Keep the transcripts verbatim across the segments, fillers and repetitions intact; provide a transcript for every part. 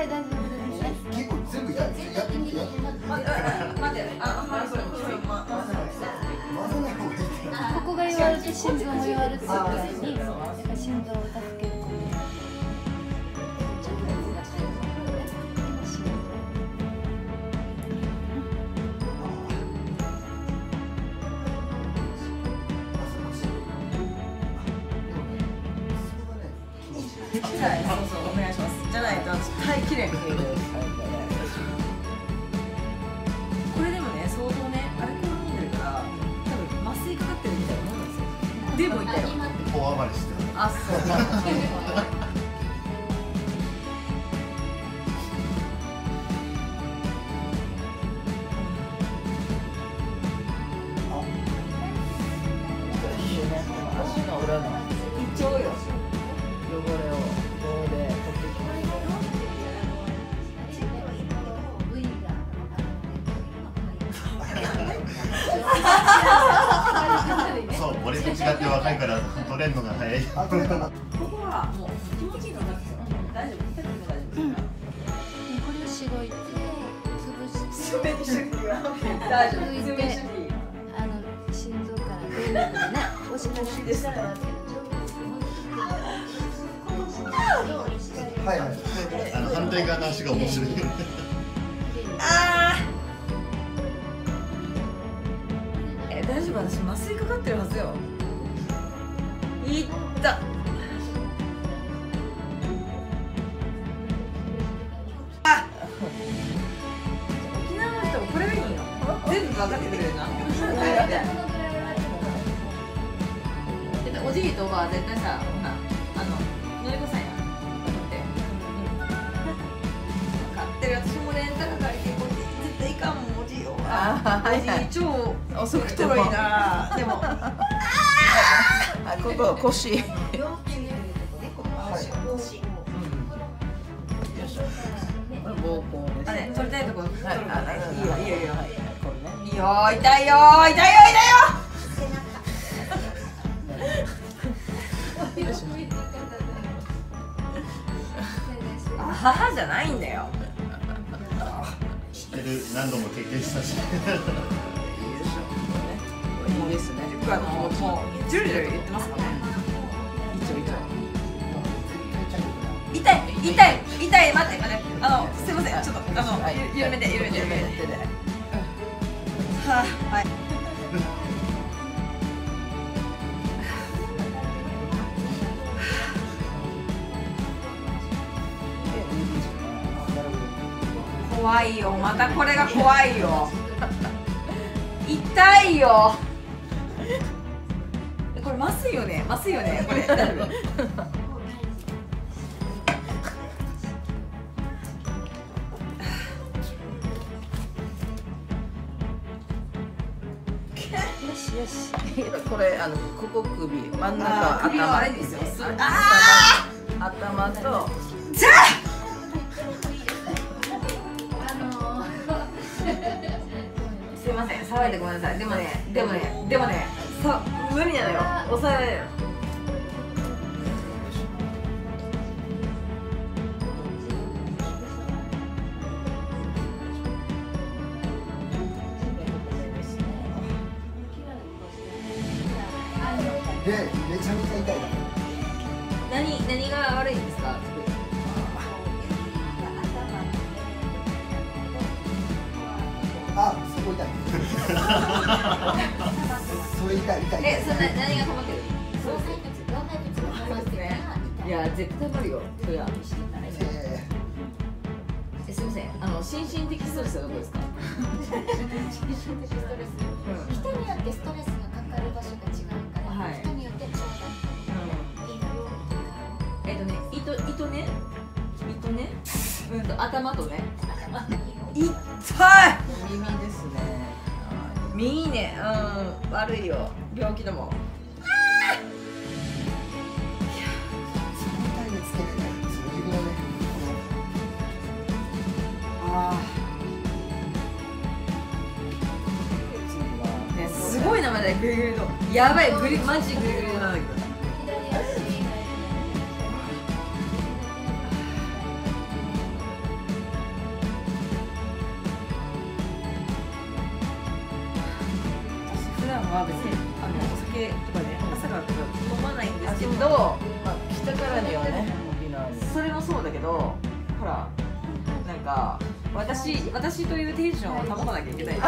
はい大丈夫ですね。 結構全部やってやってみてやってみて。 待ってあんまりそれこれま混ぜない方がいい。 ここが弱ると心臓も弱るってことに、やっぱ心臓を助ける。 はい、そうそうお願いします。じゃないと私耐えきれん。これでもね相当ねアルコール飲んでるから多分麻酔かかってるみたいなもんなんですよ。でもいたよ。 大暴れしてる。 あ、そう。 足の裏の一丁よ。 汚れを棒で取ってきます。 そう、俺と違って若いから取れるのが早い。あ、取れたな。 ここはもう気持ちいいのだって大丈夫。痛くても大丈夫。 これをしごいて潰して全て主義は大丈夫。 抜いて、あの心臓から電力でね押し出してしたら。 はいはい。あの反対側の足が面白い。 ああ。え、大丈夫？私麻酔かかってるはずよ。いった。あ。沖縄の人もこれがいいよ。全部分かってくれるな。おじいとおばあ絶対さ、ほら、あの、のりこさんや。ってる私もレンタカー借りてこれ絶対いかんもんおじいよ。おじい超遅くても太いな。でもあここ腰。 腰。 膀胱です。 あれ取りたいところ取るからね。いいよいいよいいよ。 これね。 いいよ痛いよ痛いよ痛いよ。あははじゃないんだよ。 知ってる、何度も経験したし。 いいですね。 あのもうジュルジュル言ってますかね。 一応一応。 痛い痛い痛い待って待ってあのすいませんちょっとあの緩めて緩めて緩めて。はあはい。怖いよまたこれが怖いよ。痛いよ。これ麻酔よね麻酔よねこれ。大丈夫。 よしよし。これあのここ首真ん中首はあれですよ。 頭頭と。 じゃあ。すいません騒いでごめんなさい。でもねでもねでもねさ無理なのよ抑えられる。 で、めちゃめちゃ痛いだろ。 何何が悪いんですか。 あ、そこ痛い。それ痛い痛い。 え、それ何何が溜まってる。そうですね。いや絶対溜まるよ。そりゃ。 ええすみませんあの心身的ストレスはどこですか。 人によってストレスがかかる場所が違うから、 はい人によってちょうどいいのよとか。 えっとね糸糸ね糸ねうんと頭とね痛い。 耳ですね。 耳ねうん悪いよ病気だもん。 痛いですけどね。そういうのね。 ああねすごい名前だよグリグリとやばいグリマジグリグリなんだけど。 まあ別にあのお酒とかね朝からとか飲まないんですけど、 まあ来たからにはねそれもそうだけど、ほらなんか私私というテンションを保たなきゃいけないから。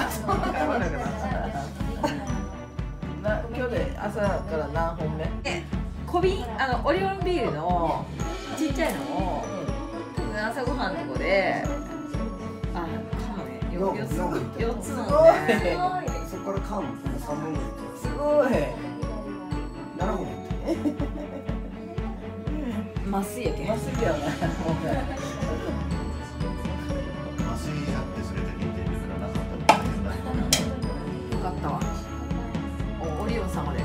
な今日で朝から何本目？ で小瓶あのオリオンビールのちっちゃいのを朝ごはんのとこであかもねよっつよっつ飲んでそこから缶さんぼんぐらいすごいななほん麻酔やけん麻酔やな麻酔やってそれだけ言ってるからなかったら大変だったな。 よかったわ。おオリオン様で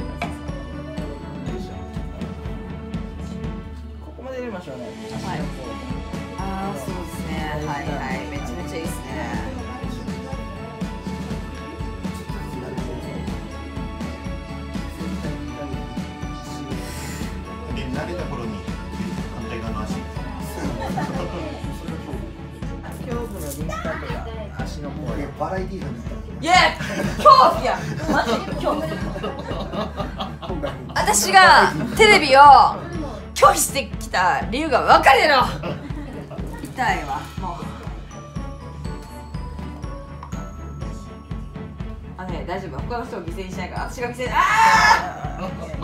ここまで入れましょうね。 はい。ああそうですね。はいはいめちゃめちゃいいですね。 で慣れた頃に反対側の足。 胸部のリンパとか足の方で。 バラエティーが見イエー恐怖やマジで恐怖。 た私がテレビを拒否してきた理由が分かるやろ。痛いわもう。あね大丈夫他の人を犠牲にしないから私が犠牲に。ああ優しくです。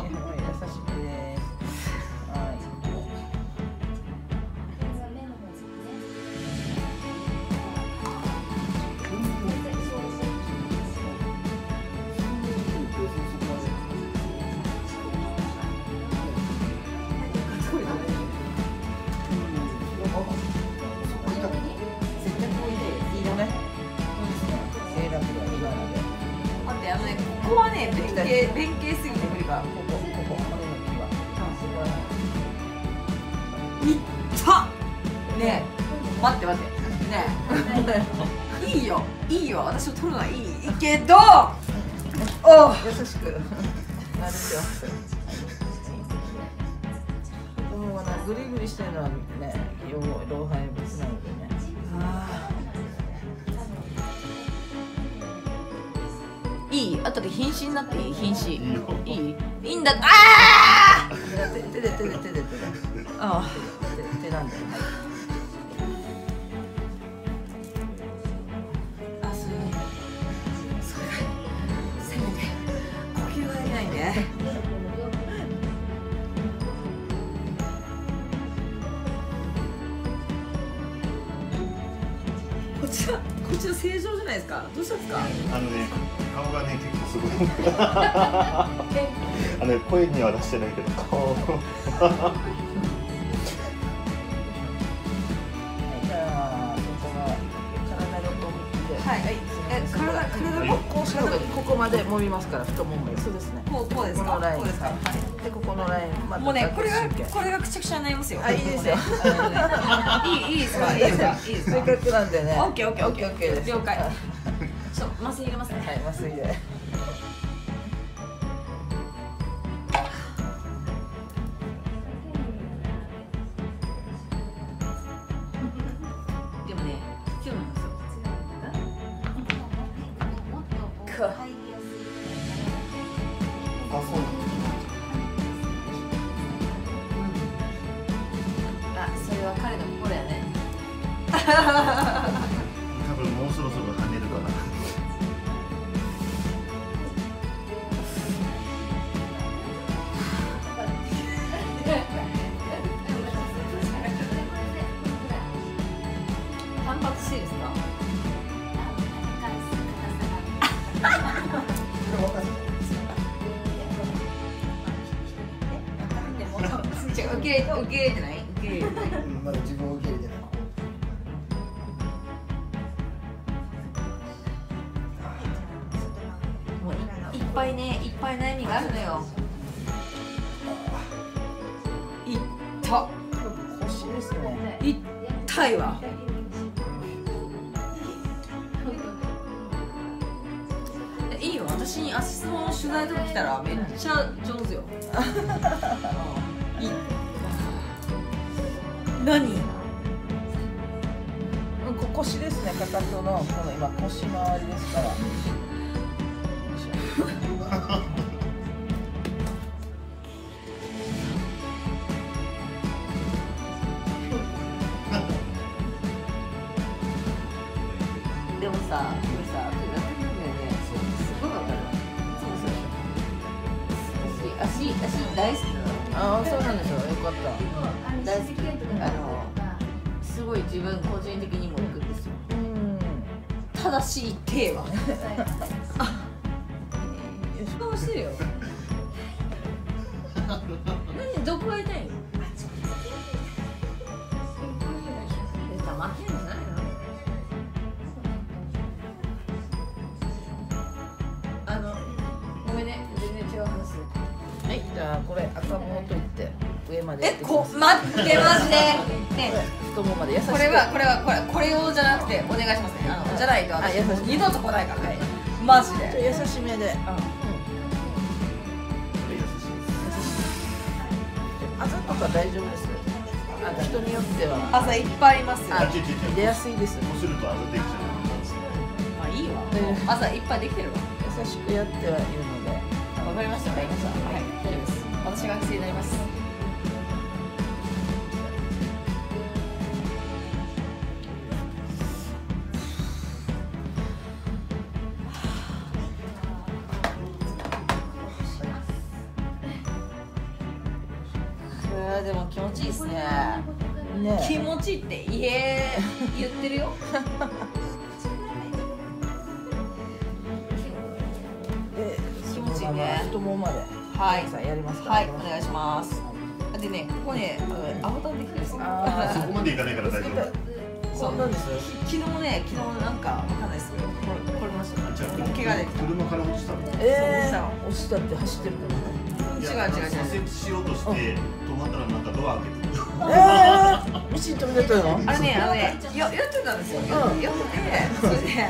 はい。 絶対こういいいいよね。 セーラー服がいいなので。 待ってあのねここはね弁慶弁慶すぎて無理か。 こここここの木は。 いったねえ待って待ってねえいいよいいよ私を取るのはいいけどおう優しくなるんですよ。もうなグリグリしてるのはね、老老廃物なのでね。 いい後で瀕死になっていい瀕死いいよいいいいんだああ手で手で手で手で手であ手手なんで。 あそれそれせめて呼吸ができないね。こちらこちら正常じゃないですか。どうしたんですか。 あのね顔がね結構すごい。あのね声には出してないけど顔。 じゃあそこが体横向きで。 はいはいえ体体もこうした方がいい。ここまで揉みますから太ももに。そうですね。 こうこうですか。 このラインこうですか。はいでここのラインまたもうねこれが神経これがくちゃくちゃになりますよ。 あいいですよ。 いいいいですかいいですかいいですか。 せっかくなんでね。 オッケーオッケーオッケーオッケーです。 了解はいちょっと麻酔入れますね。 麻酔で。 でもね必要なんですよ。 入りやすいあ、そうなんあ、それは彼の心やね。 多分もうそろそろ跳ねるかな。 反発していいですか。 違う受け入れ受け入れてない受け入れてない。 だ。まだ自分を受け入れてない。 もういいっぱいねいっぱい悩みがあるのよ。いった腰ですね。 いったいわ。いいよ私にアシストの取材とか来たらめっちゃ上手よ。い何こ腰ですね。かかとのこの今腰回りですから。よいしょでもさ、これさ、やってるんだよね。すごいわかる。そうそう。足、足大好きなの。 ああ、そうなんですよ。よかった。 大好き。あの、すごい自分個人的にも行くんですよ。 うん。 正しい手は。あ、顔してるよ。何、どこが痛いの？え、溜まってんじゃないの？あの、ごめんね、全然違う話。 はい、じゃあこれ赤棒といって上までやっえ、 てきます。 こ、待って、マジで。ね、 太ももまで優しく。 これは、これは、これ、これ用じゃなくて、お願いしますね。あの、じゃないと、 あ優しい二度と来ないから。マジちょっとで。 優しめで。あざとか大丈夫です。あ、人によっては。 朝いっぱいいますよ。 あ、出やすいです。 こうするとあざできちゃまあいいわ。朝いっぱいできてるわ。 優しくやってはいるので。 わかりました。わかりました。はい、大丈夫です。私が学生になります。これはでも気持ちいいですね。 ね。 気持ちいいって言え言ってるよ。 で、 気持ちいいね太ももまで。 はいさんやりますか。 はい、お願いします。でね、ここね、あの青タンできてるんですよ。 あう。そこまでいかないから大丈夫。 そうなんですよ。 昨日ね、昨日なんかわかんないですけど、これこれました。 じゃあ怪我できた。 車から落ちたの。 ええ、押したって走ってるからね。 違う違う違う。 左折しようとして止まったらなんかドア開けてる。 ええ、道に飛び出たの？ あれね、あのね、よ、酔ってたんですよ。 うん酔ってて、それで。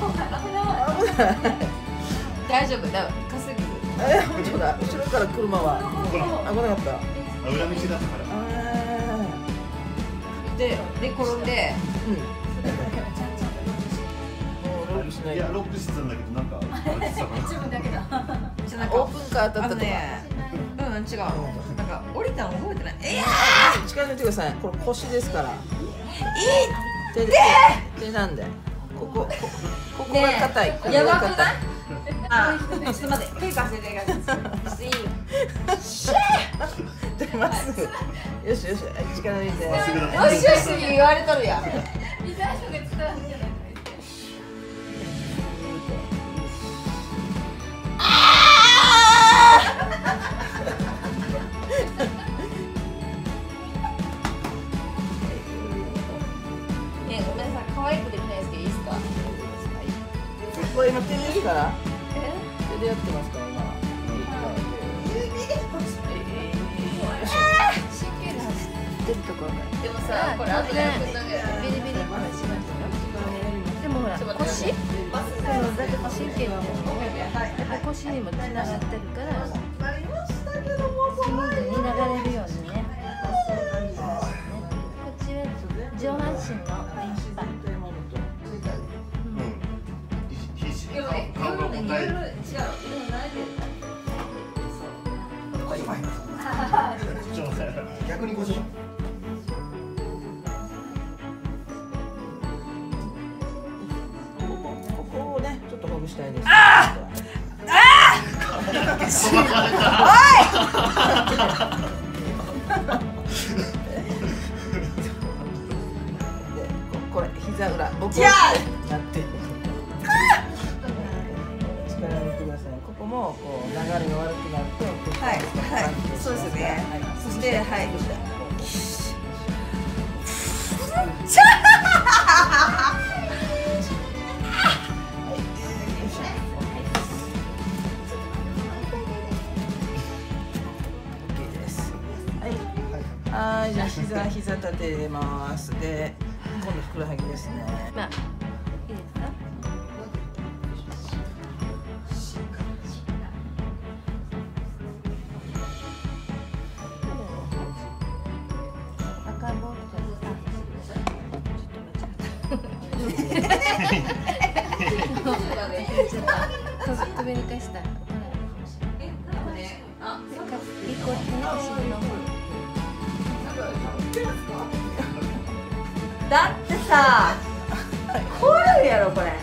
大丈夫、だ、稼ぐ。 えー、本当だ。後ろから車はほら、 危なかった。 あ裏道だったから。 あで、で、転んで。 ー、うん。もうロックしないい。 やロックしてたんだけどなんかあれさかな。 自分だけだ。 じゃなんかオープンカー当たったとか。 あのね、うん、違う。なんか降りたの覚えてない。えあ、近づいてください。これ腰ですから。手で手なんで。こここここが硬い。ここやばくが硬。 ないい？あ、ちょっと待って、手貸して手貸して。いいよ。 でまっすぐ。よしよし、近づいて。 まっすぐだった。 よしよしに言われとるやん。 痛いのが伝わるんじゃないか。 ね、ごめんなさい、可愛くできないですけど、いいですか。 これ今手ですから。手でやってますから今。 神経が走ってるところがでもさ、これ後でやるんだけど。 ビリビリってしますよ。でもほら腰、 バスそうだって神経はやっぱ腰にもつながってるからスムーズに流れるようにね。こっちは上半身のリンパ。 うん。必死に夜ね、 顔が夜ね、 問題。 夜違う、今慣れてる。 ちょっと待って逆にこっち。 ここをね、ちょっとほぐしたいです。で、ここれ膝裏、僕じゃあなってる。力抜いてください。ここもこう流れが悪くなると、 はい、はい、そうですよね。そして、はい。 はい、じゃあ膝膝立てます。で、今度ふくらはぎですね。 まあいいですか。赤棒とあ、ちょっと間違った。 飛びにかしたら。 え、なんかね、あ、 一個手のお尻の方。 だってさ、こういうやろこれ。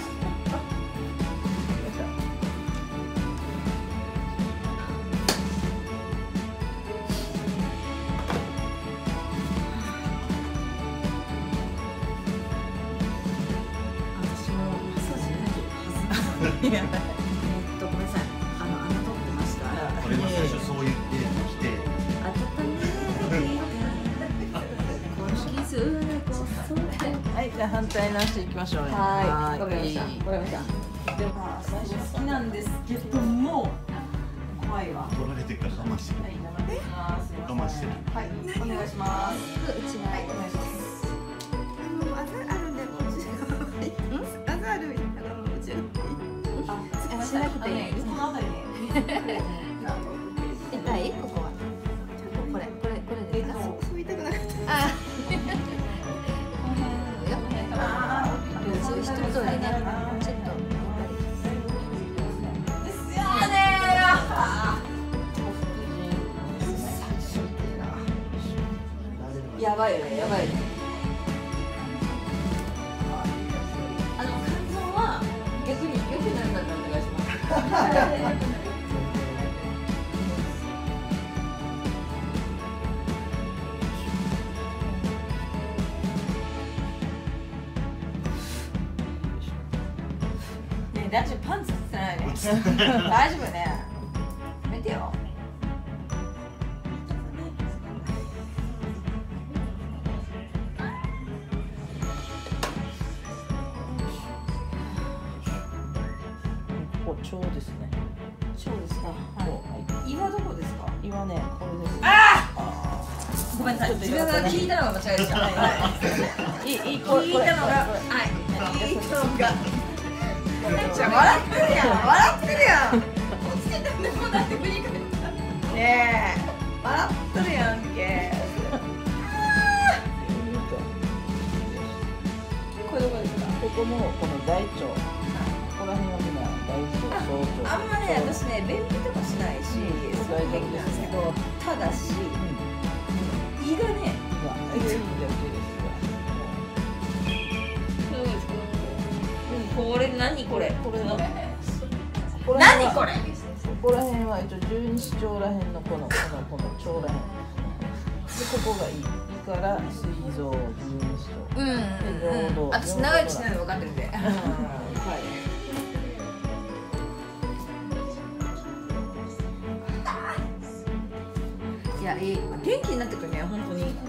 私もマッサージないはず。 いやえっとごめんなさい。あの穴取ってました。 俺も最初そう言ってきて温めてはい、じゃあ反対の足行きましょうね。 はい、わかりました。 いいわかりました。でも最初好きなんですけども怖いわ。 取られてから我慢してるはい、生でます。 我慢してるはい、お願いします。 内側。 はい、お願いします。あ、 しなくていい。 この辺りに。 痛い？ここは。これこれこれですか？ そう言いたくなかった。 あ。そういう一通りね、ちょっとやっぱり。 ですよねー。やばいよね、やばいよね。あの肝臓は逆に良くなるんだったらお願いします。ねえ、大丈夫、パンツつってないね。大丈夫ね。やめてよ。 ここ腸ですね。 そうですか。 はい。 岩どこですか。 今ね、これです。 ごめんなさい。自分が聞いたのが間違えでした。はいいい、いい、これ、 聞いたのが、 これはい。聞いたのが。じゃ、笑ってるやん。笑ってるやん。落ちてたんでもだって振り返った。ねえ。笑ってるやんけ。これどこですか。 ここもこの大腸。ここら辺はみんな大腸、小腸。 あんまね、私ね、便秘とかしないし、 うんそういう便秘なんですけど、ただし、胃がね、 今、いいです、いいです。 これ何これ？ これの。 何これ？ ここら辺は一応十二指腸ら辺のこのこのこの腸ら辺。でここがいい。胃から膵臓、十二指腸。 うんうんうん。私長生きしないの分かってるんで。はい。いや、いい。元気になってくるね、本当に。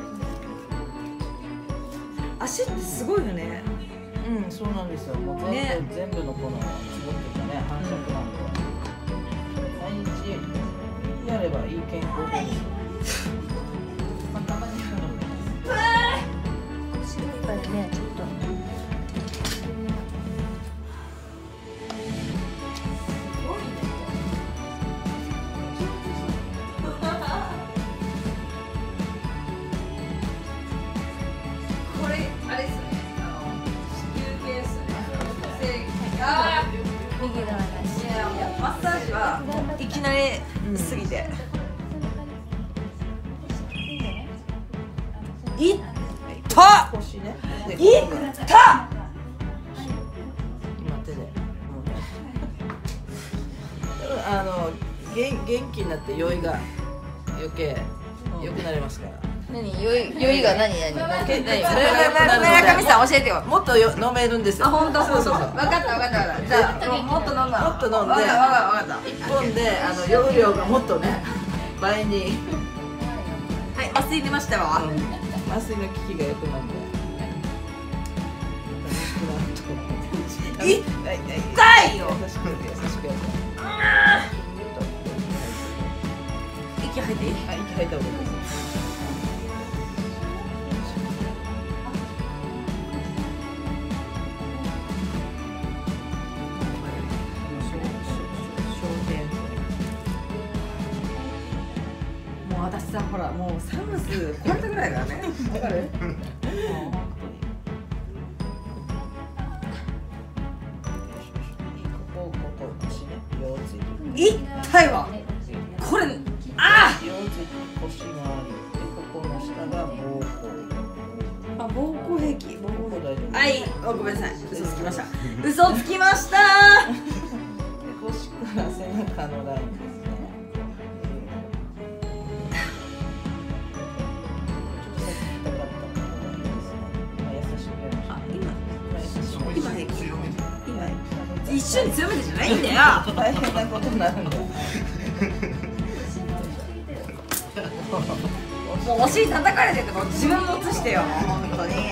足ってすごいよね。 うん、そうなんですよ。もう全部、 ね全部のこのツボっていうかね、反射なんで。毎日やればいい健康です。まあ、たまにやるのもいいです。 やっぱりね、ちょっと。 これ、あれですね。あの、子宮系ですね。ああ。 右側だし。 いや、もうマッサージはいきなりすぎて。いった腰ね。でいここがった今手で。もうねあの元元気になって酔いが余計良くなりますから。 何酔い酔いが何何？ け何村上さん教えてよ。 もっとよ飲めるんですよ。 あ、本当。 そうそうそう。 分かった分かった分かった。じゃあもっと飲む。 もっと飲んで分かった分かった。 一本であの容量がもっとね倍にはい、麻酔出ましたわ。 麻酔の効きが良くなるんで。 い痛いよ。 優しく優しくやって。 息吐いていい？ はい、息吐いた方がいいです。 もう私さ、ほらもうサムス超えたぐらいだよね。わかる？もう本ここここ腰ね。 腰ついてる。 痛いわこれ。あ腰ついて腰がありで、ここの下が膀胱。 あ、膀胱壁。膀ここ大丈夫。 はい、あ、ごめんなさい、嘘つきました。嘘つきました。 で腰から背中のラインですね。ちょっとさっき痛かったところがいいですね。今優しくやりましょう。 あ、今、 今優しく。 今ね、 強めて今、一緒に強めてじゃないんだよ。 大変なことになるんだよ。 もうお尻叩かれてても自分も映してよ、本当に。や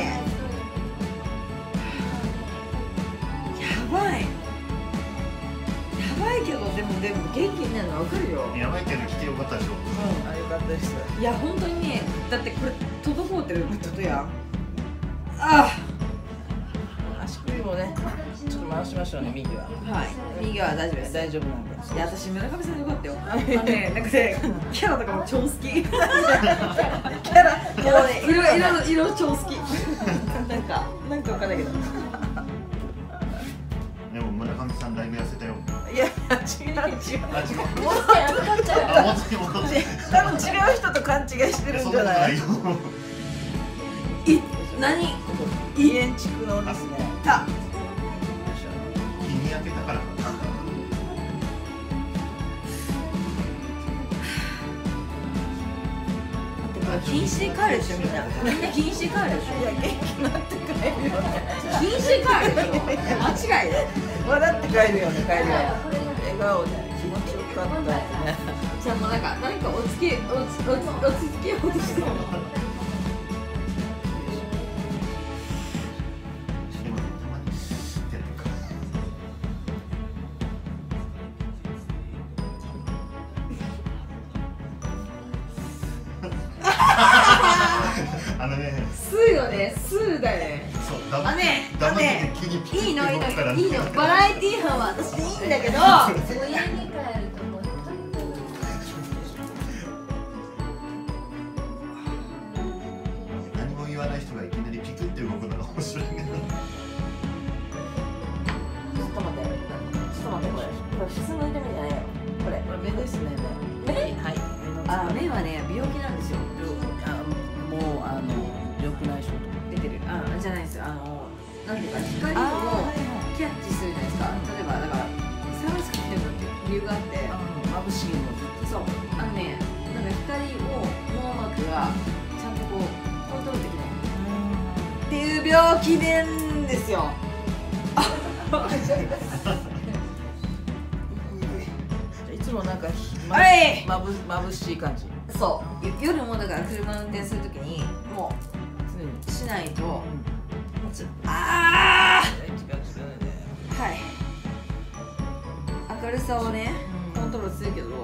ばい。やばいけど、でも、でも元気になるの分かるよ。 やばいけど来てよかったでしょ。 うん、あ、よかったです。 いや、本当にね、だってこれ滞ってることや。あ足首もね、ちょっと回しましょうね、右は。 あ、はい、右は大丈夫です。 大丈夫なんで。 いや、私村上さんでよかったよ。あのね、なんかね、キャラとかも超好き。キャラ、もうね、色、色、色超好き。なんか、なんかわかんないけど。 でも村上さんだいぶ痩せたよ。 いや、違う違う。 あ、違う。 もっとやるかっちゃう。 あ、戻って戻って。 多分違う人と勘違いしてるんじゃない？ そんなことないよ。 い、何？ イエンチクのですね。 た。 日に焼けたからかな。 禁止で帰るでしょ、みんな。みんな禁止で帰るでしょ。 いや、元気になって帰るよね。 禁止で帰るでしょ。間違いで。 笑って帰るよね、帰るよね。笑顔で気持ちよかったね。 じゃあもうなんか、何か落ち着け、落ち、落ち、落ち着けようとしてる。 でもね、たまにってやってるから。あのね、 スーよね、スーだよね。 そう、黙ってあね、あ黙ってね急にピッていいの、いいの、 動くからいいの、バラエティー班は私でいいんだけど。 もう家に帰るともう何も言わない人がいきなりピクって動くのが面白いけど。 ちょっと待って、ちょっと待って、これ、これ普通の痛みじゃないよ。これ、 これ目ですね、 目？ 目。はい。 あ、目はね、病気なんですよ。 あ、もうあの緑内障とか出てる。あ、じゃないですよ。あの、なんていうか、光あをキャッチするじゃないですか。例えば、だから、サングラスかけてるのって理由があって。 眩しいのずっと。 そう、あのね、なんか光を網膜がちゃんとこうコントロールできないっていう病気なんですよ。 いつもなんかまはいまぶ眩しい感じ。 そう、よ夜もだから車運転するときにも常に。 うしないと、 うんちょあ違う違う違うね。 あ、はい、明るさをねコントロールするけど、 うん。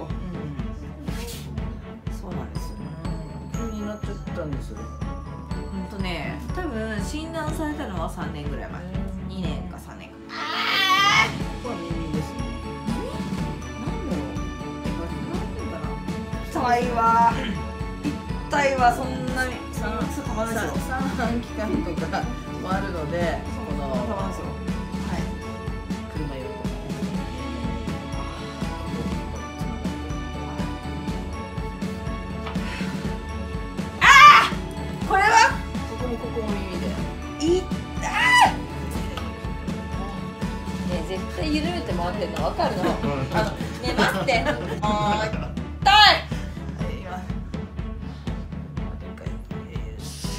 そうなんですよ。 急になっちゃったんですよ。 ほんとね、多分診断されたのはさんねんぐらい前、にねんかさんねんか。あこれは耳ですね。 なんだろう、痛いわ、痛いわ、そんなに三そうたまらないですよ。 三半期間とかもあるので、このたまらないですよ。はい。 車用の。 これはここもここも耳で。 いったね絶対緩めて回ってるの分かるの。 あのね、待って、あー痛い。 はい、今。でかい。よし。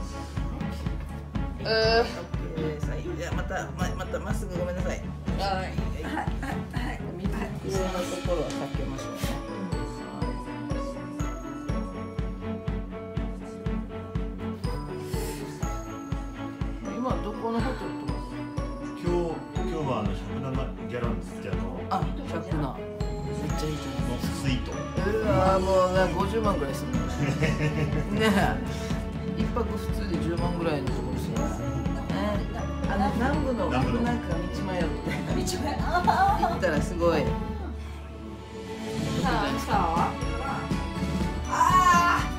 うーオッケーさあ、じゃあまたままたまっすぐごめんなさい。 はいはいはいはい水袋のところは避けましょうね。今どこのホテルとか？ 今日今日はあのひゃくななギャランズってあのあ、百な。めっちゃいいじゃのスイート。 ん。うわーもうなごじゅうまんぐらいする。ねえ。一泊普通でじゅうまんぐらいのところですよ。ね。あの南部の南部のなんか道迷って。 一番行ったらすごい。 さあさああ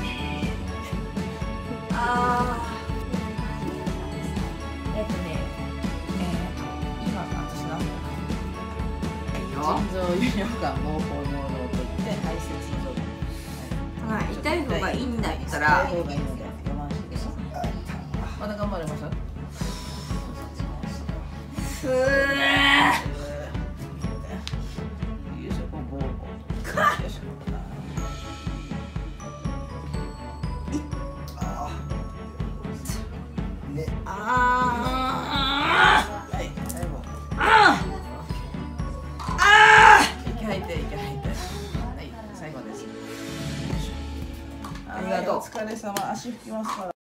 ーあーえっとねえっと今私なんだよ腎臓輸尿管膀胱尿道といって排泄状態。 はい、痛い方がいいんだったら痛い方がいいので我慢してください。まだ頑張れます？ ふーよいしょ、こう膀胱。よいしょ。 ね。 あはい、最後。 ーあ息吐いて、息吐いて。はい、最後です。 ありがとうはい、お疲れ様。足拭きますから。